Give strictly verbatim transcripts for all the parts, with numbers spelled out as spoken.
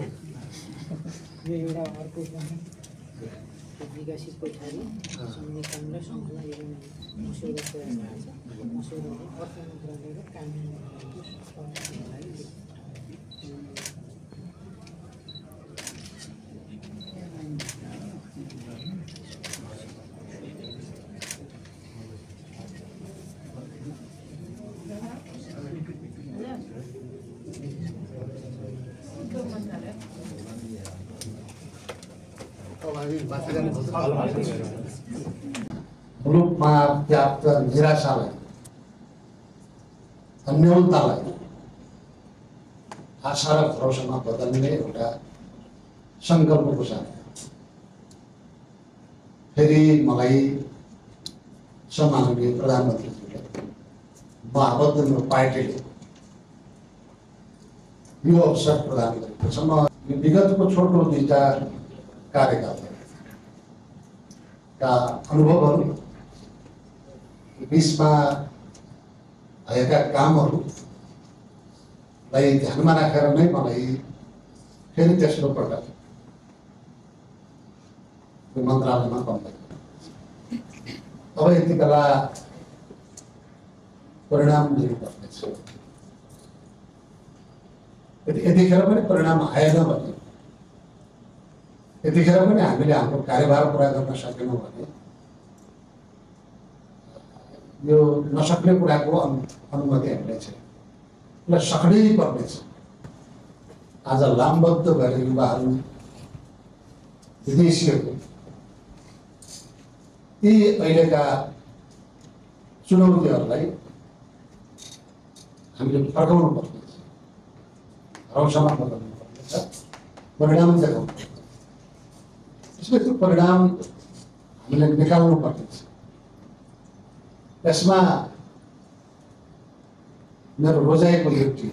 यो एउटा अर्को पनि विकासित कोठारी संविधान र संघमा यो मस्यौदा तयार भएको छ। मस्यौदाले अर्थ मन्त्रालय र कानुन मन्त्रालयको लागि मुलुकमा व्याप्त निराशालाई अन्योलतालाई आशा र भरोसामा बदल्ने एउटा सङ्कल्पको साथ फेरि मलाई सम्माननीय प्रधानमन्त्रीले महाबद्ध पार्टीले यो अवसर प्रदान गरेको छ। म विगतको छोटो दुईटा कार्यकालका अनुभवहरू बिचमा भएका कामहरूलाई ध्यानमा राखेर नै मलाई फेरि तेस्रो पटक मन्त्रालयमा कम्पनी अब यति बेला परिणाम दिनुपर्नेछ। यतिखेर पनि परिणाम आएन भने, यतिखेर पनि हामीले हाम्रो कार्यभार पुरा गर्न सकेनौँ भने यो नसक्ने कुराको अनुमति हामीले छैन, यसलाई सक्नै पर्नेछ। आज लामबद्ध भएर युवाहरू विदेशीहरू यी अहिलेका चुनौतीहरूलाई हामीले फर्काउनु पर्नेछ, हौसला बदल्नु पर्नेछ, परिणाम देखाउनु पर्नेछ। त्यसले त्यो परिणाम हामीले निकाल्नु पर्नेछ। यसमा मेरो रोजाइको युक्ति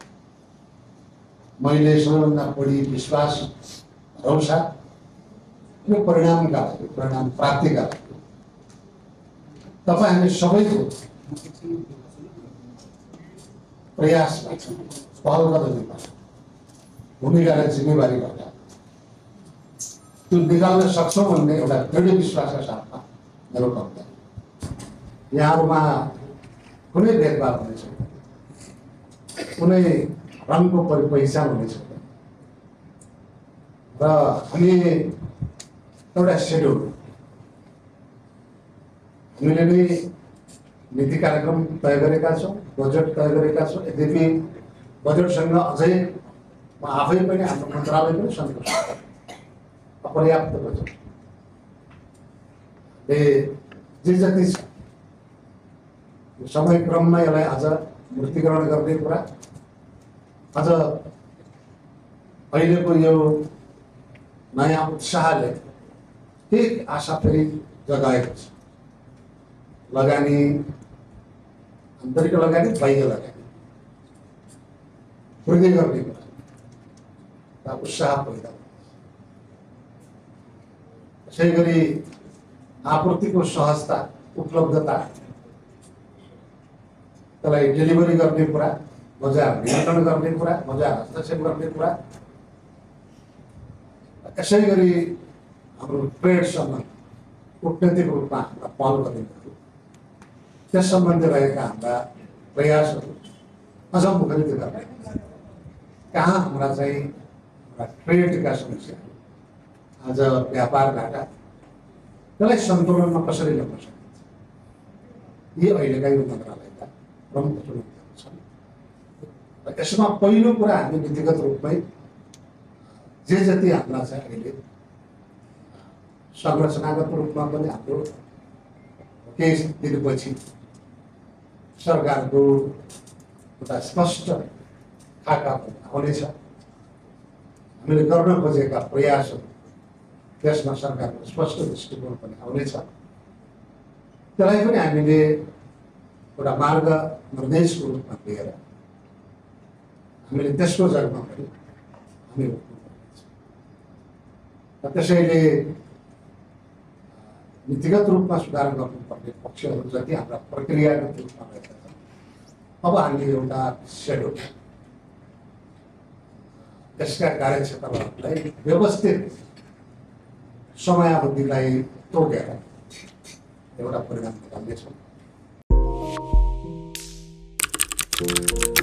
मैले सबैभन्दा बढी विश्वास भरोसा यो परिणामका लागि, परिणाम प्राप्तिका लागि तपाईँ हामी सबैको प्रयासबाट पहल गर्नुपर्छ। भूमिका र जिम्मेवारीबाट त्यो निकाल्न सक्छौँ भन्ने एउटा दृढ विश्वासका साथमा मेरो कर्तव्य। यहाँहरूमा कुनै भेदभाव हुने छैन, कुनै रङको पहिचान हुने छैन र हामी एउटा सेड्युल हामीले नै नीति कार्यक्रम तय गरेका छौँ, बजेट तय गरेका छौँ। यद्यपि बजेटसँग अझै म आफै पनि हाम्रो मन्त्रालय पनि सन्तुष्ट, अपर्याप्त बजेट जे जति छ समय क्रममा यसलाई अझ मूर्तीकरण गर्ने कुरा, अझ अहिलेको यो नयाँ उत्साहले एक आशा फेरि जगाएको छ। लगानी, आन्तरिक लगानी, बाह्य लगानी वृद्धि गर्ने कुरा र उत्साह पैदा हुन्छ। त्यसै गरी आपूर्तिको सहजता, उपलब्धता, त्यसलाई डेलिभरी गर्ने कुरा, बजार नियन्त्रण गर्ने कुरा, बजार हस्तक्षेप गर्ने कुरा, यसै गरी हाम्रो ट्रेड सम्बन्ध कूटनीतिक रूपमा हाम्रा पहल गर्ने कुरो, त्यस सम्बन्धी रहेका हाम्रा प्रयासहरू अझ मुखरित गर्ने, कहाँ हाम्रा चाहिँ हाम्रा ट्रेडका समस्याहरू, आज व्यापार घाटा, त्यसलाई सन्तुलनमा कसरी ल्याउन सकिन्छ, यी अहिलेका यो मन्त्रालयका प्रमुख चुनौतीहरू छन्। यसमा पहिलो कुरा हामी नीतिगत रूपमै जे जति हामीलाई चाहिँ अहिले संरचनागत रूपमा पनि हाम्रो केही दिनपछि सरकारको एउटा स्पष्ट खाका आउनेछ। हामीले गर्न खोजेका प्रयासहरू त्यसमा सरकारको स्पष्ट दृष्टिकोण पनि आउनेछ। त्यसलाई पनि हामीले एउटा मार्ग निर्देशको रूपमा लिएर हामीले त्यसको जगमा पनि हामी उठ्नुपर्नेछ। त्यसैले नीतिगत रूपमा सुधार गर्नुपर्ने पक्षहरू जति हाम्रा प्रक्रियागत रूपमा रहेका छन्, अब हामीले एउटा सेड्युल त्यसका कार्यक्षेत्रहरूलाई व्यवस्थित समयावधिलाई तोकेर एउटा परिणाम निकाल्नेछौँ।